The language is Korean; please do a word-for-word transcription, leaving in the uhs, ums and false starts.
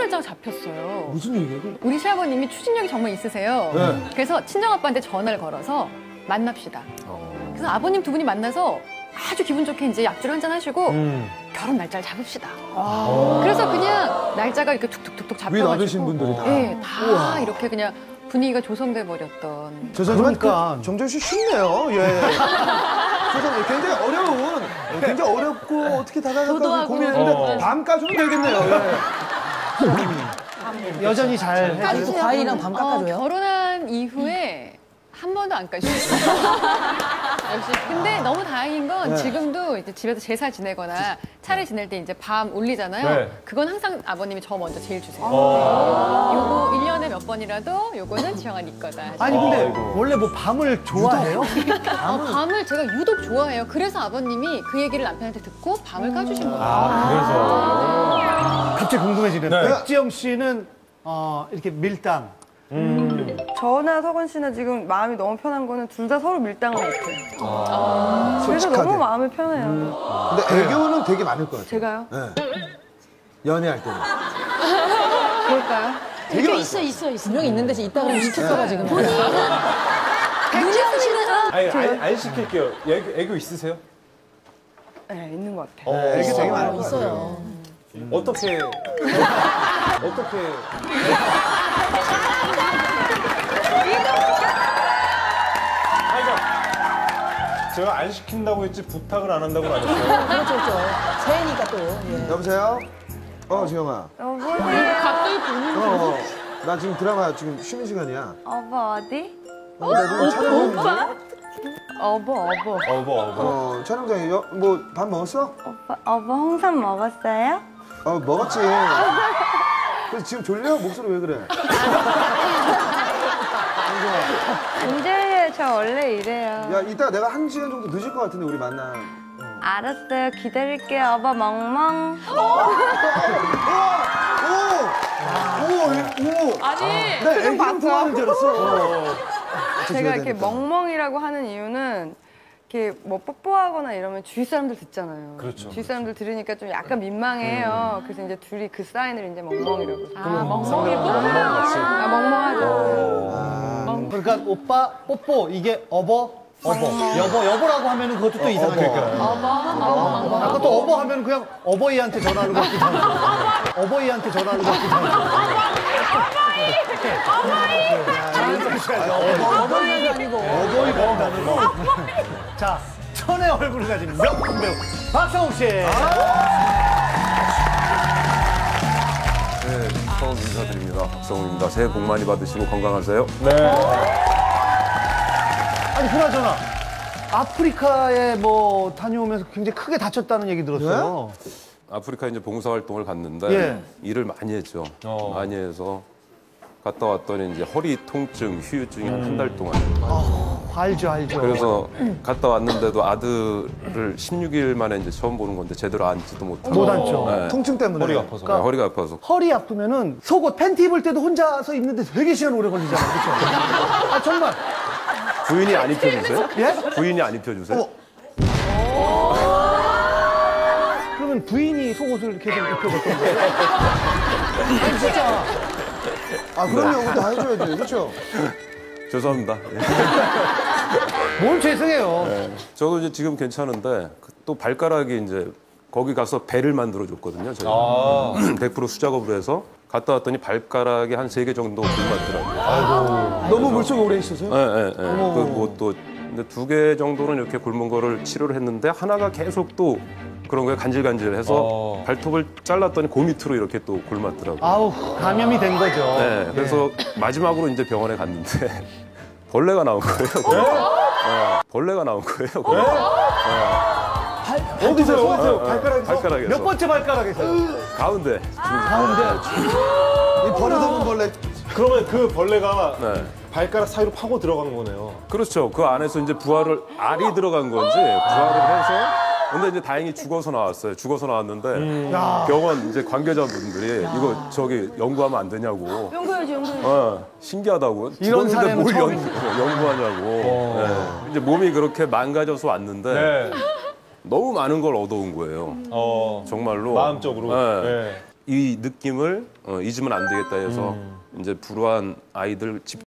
날짜가 잡혔어요. 무슨 얘기예요? 우리 시아버님이 추진력이 정말 있으세요. 네. 그래서 친정아빠한테 전화를 걸어서 만납시다. 어. 그래서 아버님 두 분이 만나서 아주 기분 좋게 이제 약주를 한잔 하시고 음. 결혼 날짜를 잡읍시다. 아. 그래서 그냥 날짜가 이렇게 툭툭툭툭 잡혀가지고 위 나르신 분들이 다. 네, 다 이렇게 그냥 분위기가 조성돼 버렸던. 죄송하지만 그러니까. 정정 씨 쉽네요. 예. 죄송해요. 굉장히 어려운, 굉장히 어렵고 어떻게 다가갈까 고민했는데 어. 밤까지는 되겠네요. 예. 여전히 잘 해줘요. 과일이랑 밤 깎아줘요? 어, 결혼한 이후에 한 번도 안 까주셨어요. 역시. 근데 너무 다행인 건 네. 지금도 이제 집에서 제사 지내거나 차례 지낼 때 이제 밤 올리잖아요. 네. 그건 항상 아버님이 저 먼저 제일 주세요. 어. 요거 일 년에 몇 번이라도 요거는 지영아 네 거다. 아니 근데 아이고. 원래 뭐 밤을 좋아해요? 아, 밤을 제가 유독 좋아해요. 그래서 아버님이 그 얘기를 남편한테 듣고 밤을 까주신 거예요. 아, 그래서. 갑자기 궁금해지네. 네. 백지영 씨는 어, 이렇게 밀당. 음. 저나 서건 씨나 지금 마음이 너무 편한 거는 둘 다 서로 밀당을 못해요. 아. 그래서 솔직하게. 너무 마음이 편해요. 근데 애교는 되게 많을 것 같아요. 제가요? 네. 연애할 때는. 그럴까요? 되게 많을 있어, 있어, 있어. 분명히 있는 데서 있다 그러면 시킬까봐 지금. 백지영 씨는 아니, 안, 안 시킬게요. 애교, 애교 있으세요? 네, 있는 것 같아요. 네, 애교 되게 많을 것 같아요. 있어요. 어떻게. 어떻게. 아니, 그러니까 제가 안 시킨다고 했지 부탁을 안 한다고는 안 했어요. 그렇죠, 그렇죠. 새해니까 또. 예. 여보세요? 어, 지영아. 여보세요? 갑자기 보는 어, 어. 나 지금 드라마 지금 쉬는 시간이야. 어버 어디? 어, 나 지금 촬영 중인데. 어버 어버. 어버, 어버. 어, 촬영장에 여, 뭐, 밥 먹었어? 오빠 어버 홍삼 먹었어요? 어, 먹었지. 그래서 지금 졸려? 목소리 왜 그래? 안 졸려요. 저 원래 이래요. 야, 이따 내가 한 시간 정도 늦을 것 같은데, 우리 만나. 알았어요. 기다릴게요. 어버 멍멍. 오! 오! 오! 아니, 나 애기랑 통화하는 줄 알았어. 제가 이렇게 멍멍이라고 하는 이유는 이렇게 뭐 뽀뽀하거나 이러면 주위 사람들 듣잖아요. 그렇죠, 주위 사람들 들으니까 좀 약간 민망해요. 그래서 이제 둘이 그 사인을 이제 멍멍이라고. 아, 멍멍이 뽀뽀. 같이. 아, 멍멍하죠. 어. 그러니까 오빠 뽀뽀 이게 어버 어버 여보 여보라고 하면은 그것도 또 이상하니까. 어버, 아까 또 어버 하면 그냥 어버이한테 전화하는 것 같기도 하고. 어버이한테 전화하는 것 같기도 하고. 어버이가 아니고. 어버이가 아니고. 자, 천의 얼굴을 가진 명품 배우 박성욱 씨. 네, 처음 인사드립니다. 박성욱입니다. 새해 복 많이 받으시고 건강하세요. 네. 아니 그나저나 아프리카에 뭐 다녀오면서 굉장히 크게 다쳤다는 얘기 들었어요. 아프리카 이제 봉사 활동을 갔는데 예. 일을 많이 했죠. 어. 많이 해서 갔다 왔더니 이제 허리 통증, 휴유증이 한 한 달 동안. 알죠, 알죠. 그래서 갔다 왔는데도 아들을 십육 일 만에 이제 처음 보는 건데 제대로 앉지도 못하고. 못 앉죠. 네. 통증 때문에. 허리가 아파서. 네, 허리가 아파서. 허리 아프면은 속옷 팬티 입을 때도 혼자서 입는데 되게 시간 오래 걸리잖아요. 그렇죠? 아 정말. 부인이 안 입혀주세요? 예? 부인이 안 입혀주세요? 그러면 부인이 속옷을 계속 입혀줬던 거예요? 아니 진짜. 아, 그럼요. 우리 다 해줘야죠. 그렇죠? 죄송합니다. 뭘 죄송해요. 네. 저도 이제 지금 괜찮은데 또 발가락이 이제 거기 가서 배를 만들어 줬거든요. 저희가 아. 백 퍼센트 수작업을 해서 갔다 왔더니 발가락이 한 세 개 정도 굶었더라고요. 너무 물속에 오래 있어서요? 네, 네, 네. 그뭐또 근데 두 개 정도는 이렇게 굶은 거를 치료를 했는데 하나가 계속 또 그런 거에 간질간질해서 어. 발톱을 잘랐더니 그 밑으로 이렇게 또 굶었더라고요. 아우 감염이 된 거죠. 네, 그래서 마지막으로 이제 병원에 갔는데 벌레가 나온 거예요. 네. 벌레가 나온 거예요. 어디서요? 어디서요? 발가락에서? 발가락에서. 몇 번째 발가락에서? 가운데. 가운데. 이 버릇없는 벌레. 그러면 그 벌레가 네. 발가락 사이로 파고 들어가는 거네요. 그렇죠. 그 안에서 이제 부활을 알이 들어간 건지 부활을 해서 근데 이제 다행히 죽어서 나왔어요. 죽어서 나왔는데 음. 병원 이제 관계자분들이 이거 저기 연구하면 안 되냐고. 연구해야지, 연구해야지. 어, 신기하다고. 이런 죽었는데 사례는 뭘 연, 처음이죠. 연구하냐고. 네. 이제 몸이 그렇게 망가져서 왔는데 네. 너무 많은 걸 얻어온 거예요. 어. 정말로. 마음적으로. 네. 네. 이 느낌을 어, 잊으면 안 되겠다 해서 이제 불우한 아이들 집